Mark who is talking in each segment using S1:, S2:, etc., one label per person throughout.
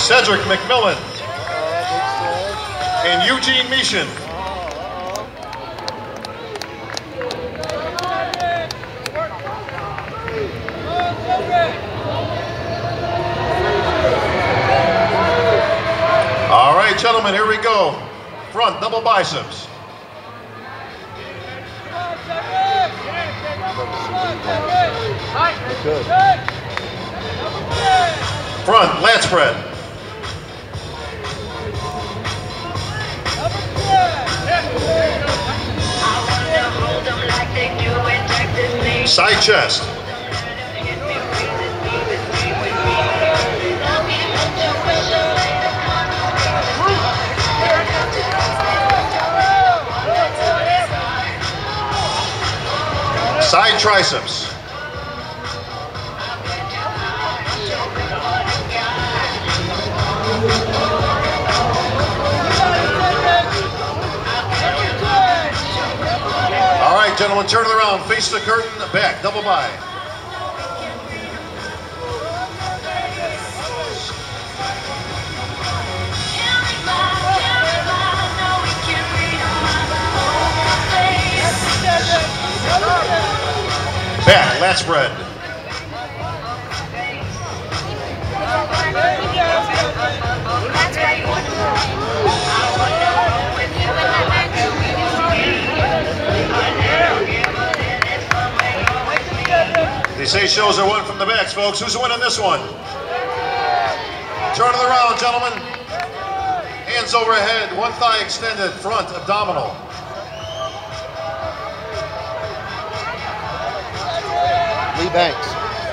S1: Cedric McMillan and Evgeny Mishin. All right, gentlemen, here we go. Front double biceps.
S2: Good.
S1: Front lat spread. Side chest. Side triceps. All right, gentlemen, turn it around, face the curtain, back, double by. Back, lat spread. They say shows are won from the backs, folks. Who's winning this one? Turn it around, gentlemen. Hands overhead, one thigh extended, front abdominal.
S2: Lee Banks.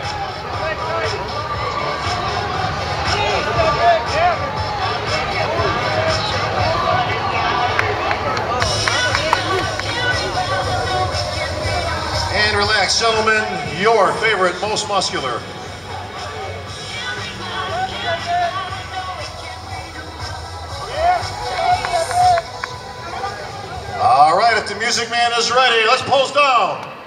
S1: And relax, gentlemen, your favorite, most muscular. All right, if the music man is ready, let's pose down.